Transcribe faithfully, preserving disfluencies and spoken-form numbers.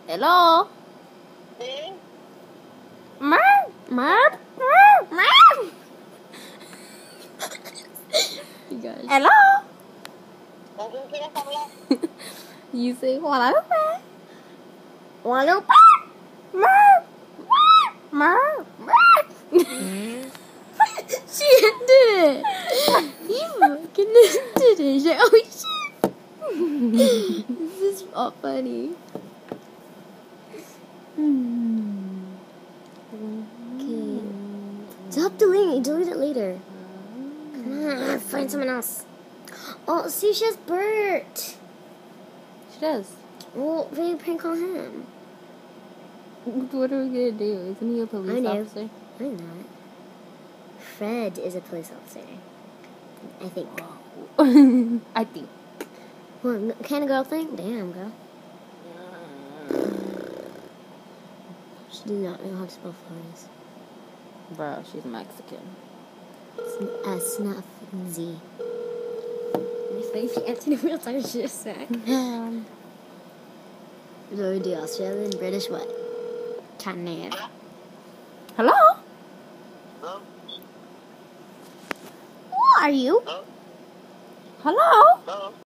Hello? Hmm? Mer? Mer? Mer? Mer? You guys. Hello? Nandun sila sa wala. You say Guadalupe. Guadalupe? Mer? Mer? Mer? She did it. You fucking did it. She, oh shit. This is all funny. Okay. Stop deleting. Delete it later. Come on, find someone else. Oh, see, she has Bert. She does. Well, maybe prank call him. What are we gonna do? Isn't he a police I know. officer? I'm not. Fred is a police officer. I think. I think. What kind of girl thing? Damn, girl. She does not know how to spell flowers. Bro, she's Mexican. S, not fucking Z. I think she answered in real time. She just said. Um, So we do Australian, British, what? Chinese. Hello? Hello? Who are you? Hello? Hello? Hello?